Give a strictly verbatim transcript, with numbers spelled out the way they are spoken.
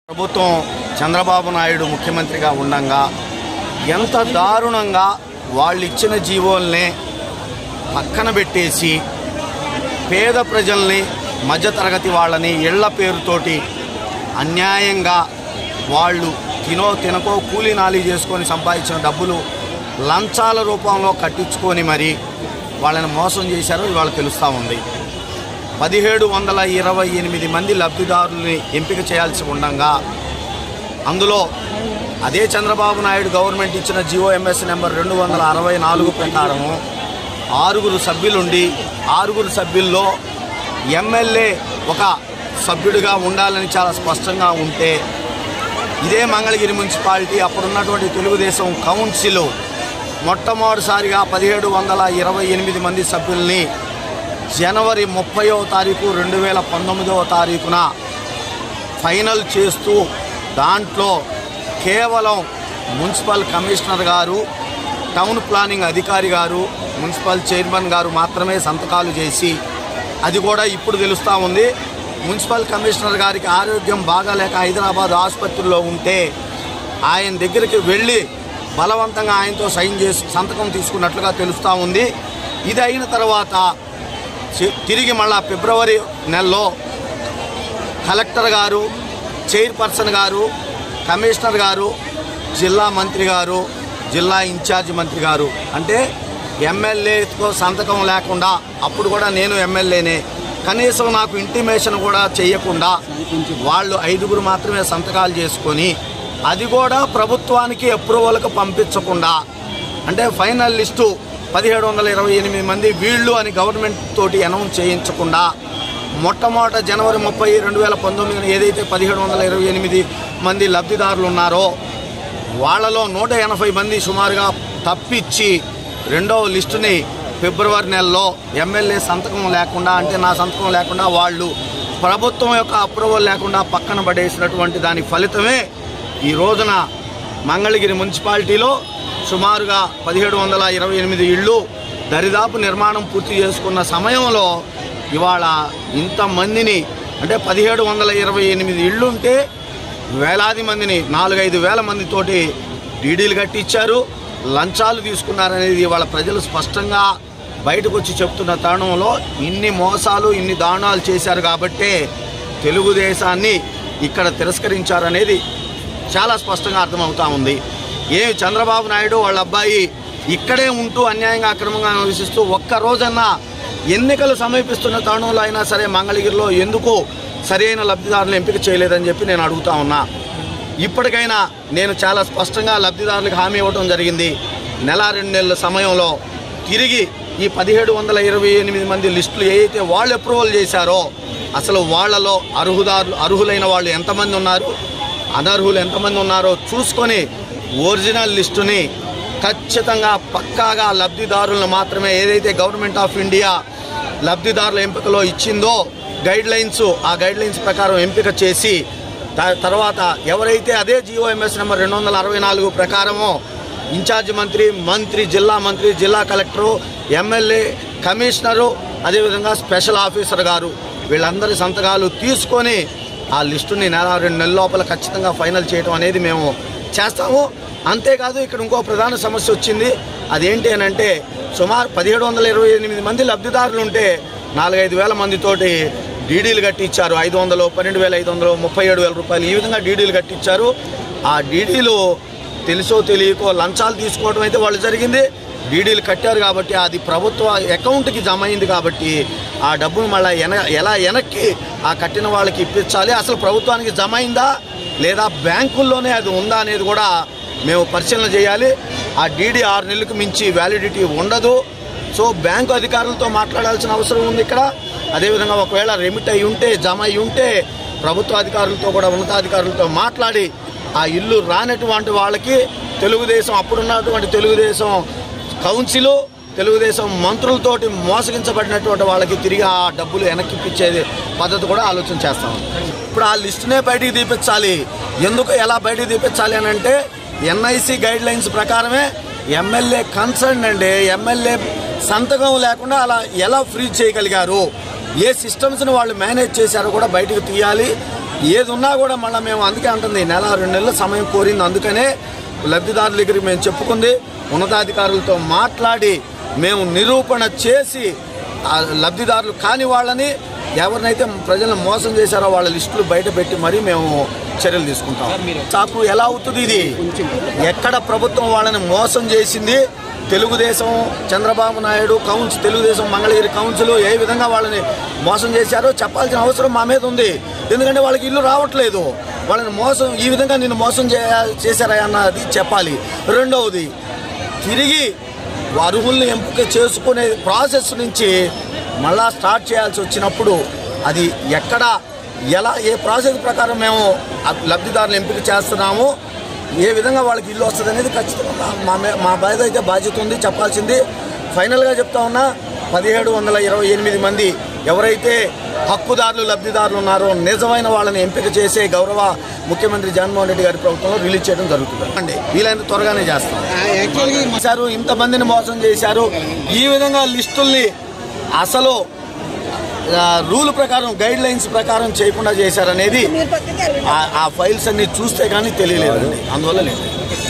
ప్రభుత్వం చంద్రబాబు నాయుడు ముఖ్యమంత్రిగా ఉండగా ఎంత దారుణంగా వాళ్ళు ఇచ్చిన జీవోల్ని పక్కన పెట్టేసి పేద ప్రజల్ని మధ్యతరగతి వాళ్ళని ఇళ్ల పేరుతోటి అన్యాయంగా వాళ్ళు తినో తినకో కూలీ నాలి చేసుకొని సంపాదించిన డబ్బులు లంచాల రూపంలో కట్టించుకొని మరి వాళ్ళని మోసం చేశారో ఇవాళ తెలుస్తూ ఉంది. పదిహేడు వందల ఇరవై ఎనిమిది మంది లబ్ధిదారుల్ని ఎంపిక చేయాల్సి ఉండగా అందులో అదే చంద్రబాబు నాయుడు గవర్నమెంట్ ఇచ్చిన జిఓఎంఎస్ నెంబర్ రెండు వందల అరవై నాలుగు ప్రకారము ఆరుగురు సభ్యులుండి ఆరుగురు సభ్యుల్లో ఎమ్మెల్యే ఒక సభ్యుడిగా ఉండాలని చాలా స్పష్టంగా ఉంటే ఇదే మంగళగిరి మున్సిపాలిటీ అప్పుడున్నటువంటి తెలుగుదేశం కౌన్సిల్ మొట్టమొదటిసారిగా పదిహేడు వందల ఇరవై ఎనిమిది మంది సభ్యుల్ని జనవరి ముప్పైవ తారీఖు రెండు వేల పంతొమ్మిదవ తారీఖున ఫైనల్ చేస్తూ దాంట్లో కేవలం మున్సిపల్ కమిషనర్ గారు, టౌన్ ప్లానింగ్ అధికారి గారు, మున్సిపల్ చైర్మన్ గారు మాత్రమే సంతకాలు చేసి, అది కూడా ఇప్పుడు తెలుస్తూ ఉంది. మున్సిపల్ కమిషనర్ గారికి ఆరోగ్యం బాగాలేక హైదరాబాద్ ఆసుపత్రిలో ఉంటే ఆయన దగ్గరికి వెళ్ళి బలవంతంగా ఆయనతో సైన్ చేసి సంతకం తీసుకున్నట్లుగా తెలుస్తూ ఉంది. ఇది అయిన తర్వాత తిరిగి మళ్ళా ఫిబ్రవరి నెలలో కలెక్టర్ గారు, చైర్పర్సన్ గారు, కమిషనర్ గారు, జిల్లా మంత్రి గారు, జిల్లా ఇన్ఛార్జ్ మంత్రి గారు, అంటే ఎమ్మెల్యేతో సంతకం లేకుండా, అప్పుడు కూడా నేను ఎమ్మెల్యేనే, కనీసం నాకు ఇంటిమేషన్ కూడా చేయకుండా వాళ్ళు ఐదుగురు మాత్రమే సంతకాలు చేసుకొని, అది కూడా ప్రభుత్వానికి అప్రూవల్కి పంపించకుండా, అంటే ఫైనల్ లిస్టు పదిహేడు వందల ఇరవై ఎనిమిది మంది వీళ్ళు అని గవర్నమెంట్ తోటి అనౌన్స్ చేయించకుండా మొట్టమొదట జనవరి ముప్పై రెండు వేల పంతొమ్మిదిన ఏదైతే పదిహేడు వందల ఇరవై ఎనిమిది మంది లబ్ధిదారులు ఉన్నారో వాళ్ళలో నూట ఎనభై మంది సుమారుగా తప్పించి రెండవ లిస్టుని ఫిబ్రవరి నెలలో ఎమ్మెల్యే సంతకం లేకుండా, అంటే నా సంతకం లేకుండా వాళ్ళు ప్రభుత్వం యొక్క అప్రూవల్ లేకుండా పక్కన పడేసినటువంటి దాని ఫలితమే ఈ రోజున మంగళగిరి మున్సిపాలిటీలో సుమారుగా పదిహేడు వందల ఇరవై ఎనిమిది ఇళ్ళు దరిదాపు నిర్మాణం పూర్తి చేసుకున్న సమయంలో ఇవాళ ఇంతమందిని, అంటే పదిహేడు వందల ఇరవై ఎనిమిది ఇళ్ళు ఉంటే వేలాది మందిని, నాలుగైదు వేల మందితోటి డీడీలు కట్టించారు, లంచాలు తీసుకున్నారనేది ఇవాళ ప్రజలు స్పష్టంగా బయటకు వచ్చి చెప్తున్న తరుణంలో ఇన్ని మోసాలు ఇన్ని దారుణాలు చేశారు కాబట్టే తెలుగుదేశాన్ని ఇక్కడ తిరస్కరించారనేది చాలా స్పష్టంగా అర్థమవుతా ఉంది. ఏమి చంద్రబాబు నాయుడు వాళ్ళ అబ్బాయి ఇక్కడే ఉంటూ అన్యాయంగా అక్రమంగా నివసిస్తూ ఒక్కరోజన్నా ఎన్నికలు సమీపిస్తున్న తరుణంలో అయినా సరే మంగళగిరిలో ఎందుకు సరైన లబ్ధిదారులు ఎంపిక చేయలేదని చెప్పి నేను అడుగుతా ఉన్నా. ఇప్పటికైనా నేను చాలా స్పష్టంగా లబ్ధిదారులకు హామీ ఇవ్వడం జరిగింది. నెల రెండు నెలల సమయంలో తిరిగి ఈ పదిహేడు వందల ఇరవై ఎనిమిది మంది లిస్టులు ఏదైతే వాళ్ళు అప్రూవల్ చేశారో అసలు వాళ్లలో అర్హుదారులు అర్హులైన వాళ్ళు ఎంతమంది ఉన్నారు, అనర్హులు ఎంతమంది ఉన్నారో చూసుకొని ఒరిజినల్ లిస్టుని ఖచ్చితంగా పక్కాగా లబ్ధిదారులను మాత్రమే ఏదైతే గవర్నమెంట్ ఆఫ్ ఇండియా లబ్ధిదారుల ఎంపికలో ఇచ్చిందో గైడ్ లైన్స్, ఆ గైడ్ లైన్స్ ప్రకారం ఎంపిక చేసి తర్వాత ఎవరైతే అదే జిఓఎంఎస్ నెంబర్ రెండు వందల అరవై నాలుగు ప్రకారమో ఇన్ఛార్జ్ మంత్రి, మంత్రి, జిల్లా మంత్రి, జిల్లా కలెక్టరు, ఎమ్మెల్యే, కమిషనరు, అదేవిధంగా స్పెషల్ ఆఫీసర్ గారు వీళ్ళందరి సంతకాలు తీసుకొని ఆ లిస్టుని నెల రెండు నెలల లోపల ఖచ్చితంగా ఫైనల్ చేయడం అనేది మేము చేస్తాము. అంతేకాదు ఇక్కడ ఇంకో ప్రధాన సమస్య వచ్చింది. అదేంటి అని అంటే సుమారు పదిహేడు వందల ఇరవై ఎనిమిది మంది లబ్ధిదారులు ఉంటే నాలుగైదు వేల మందితోటి డీడీలు కట్టించారు. ఐదు వందలు పన్నెండు వేల ఐదు వందలు ముప్పై ఏడు వేల రూపాయలు ఈ విధంగా డీడీలు కట్టించారు. ఆ డీడీలు తెలుసో తెలియకో లంచాలు తీసుకోవడం అయితే వాళ్ళు జరిగింది. డీడీలు కట్టారు కాబట్టి అది ప్రభుత్వ అకౌంట్కి జమ అయింది కాబట్టి ఆ డబ్బును మళ్ళీ ఎన ఎలా వెనక్కి ఆ కట్టిన వాళ్ళకి ఇప్పించాలి, అసలు ప్రభుత్వానికి జమ అయిందా లేదా బ్యాంకుల్లోనే అది ఉందా అనేది కూడా మేము పరిశీలన చేయాలి. ఆ డీడీ ఆరు నెలలకు మించి వ్యాలిడిటీ ఉండదు. సో బ్యాంకు అధికారులతో మాట్లాడాల్సిన అవసరం ఉంది ఇక్కడ. అదేవిధంగా ఒకవేళ రెమిట్ అయి ఉంటే, జమ అయి ఉంటే ప్రభుత్వ అధికారులతో కూడా ఉన్నతాధికారులతో మాట్లాడి ఆ ఇల్లు రానటువంటి వాళ్ళకి తెలుగుదేశం అప్పుడున్నటువంటి తెలుగుదేశం కౌన్సిలు, తెలుగుదేశం మంత్రులతోటి మోసగించబడినటువంటి వాళ్ళకి తిరిగి ఆ డబ్బులు వెనక్కి ఇప్పించేది పద్ధతి కూడా ఆలోచన చేస్తాము. ఇప్పుడు ఆ లిస్టునే బయటికి తీపించాలి. ఎందుకు ఎలా బయటికి తీపించాలి అని అంటే ఎన్ఐసి గైడ్ లైన్స్ ప్రకారమే ఎమ్మెల్యే కన్సర్న్ అండి. ఎమ్మెల్యే సంతకం లేకుండా అలా ఎలా ఫ్రీజ్ చేయగలిగారు? ఏ సిస్టమ్స్ని వాళ్ళు మేనేజ్ చేశారో కూడా బయటకు తీయాలి. ఏది ఉన్నా కూడా మళ్ళీ మేము అందుకే అంటుంది నెల రెండు నెలల సమయం కోరింది. అందుకనే లబ్ధిదారుల దగ్గరికి మేము చెప్పుకుంది, ఉన్నతాధికారులతో మాట్లాడి మేము నిరూపణ చేసి లబ్ధిదారులు కాని వాళ్ళని ఎవరినైతే ప్రజలను మోసం చేశారో వాళ్ళ లిస్టులు బయట పెట్టి మరీ మేము చర్యలు తీసుకుంటాం. చాకు ఎలా అవుతుంది ఇది? ఎక్కడ ప్రభుత్వం వాళ్ళని మోసం చేసింది? తెలుగుదేశం చంద్రబాబు నాయుడు కౌన్సిల్, తెలుగుదేశం మంగళగిరి కౌన్సిల్ ఏ విధంగా వాళ్ళని మోసం చేశారో చెప్పాల్సిన అవసరం మా మీద ఉంది. ఎందుకంటే వాళ్ళకి ఇల్లు రావట్లేదు. వాళ్ళని మోసం ఈ విధంగా నిన్ను మోసం చేశారా అన్నది చెప్పాలి. రెండవది, తిరిగి అర్హుల్ని ఎంపిక చేసుకునే ప్రాసెస్ నుంచి మళ్ళా స్టార్ట్ చేయాల్సి వచ్చినప్పుడు అది ఎక్కడ ఎలా ఏ ప్రాసెస్ ప్రకారం మేము లబ్ధిదారులు ఎంపిక చేస్తున్నాము, ఏ విధంగా వాళ్ళకి ఇల్లు వస్తుంది అనేది ఖచ్చితంగా మా మా బాధ్యత అయితే బాధ్యత ఉంది చెప్పాల్సింది. ఫైనల్గా చెప్తా ఉన్నా, పదిహేడు వందల ఇరవై ఎనిమిది మంది ఎవరైతే హక్కుదారులు లబ్ధిదారులు ఉన్నారో నిజమైన వాళ్ళని ఎంపిక చేసే గౌరవ ముఖ్యమంత్రి జగన్మోహన్ రెడ్డి గారి ప్రభుత్వంలో రిలీజ్ చేయడం జరుగుతుంది అండి. వీలైనంత త్వరగానే చేస్తాం. సార్ ఇంతమందిని మోసం చేశారు, ఈ విధంగా లిస్టుల్ని అసలు రూల్ ప్రకారం గైడ్ లైన్స్ ప్రకారం చేయకుండా చేశారనేది ఆ ఫైల్స్ అన్ని చూస్తే కానీ తెలియలేదండి. అందువల్ల లేదు.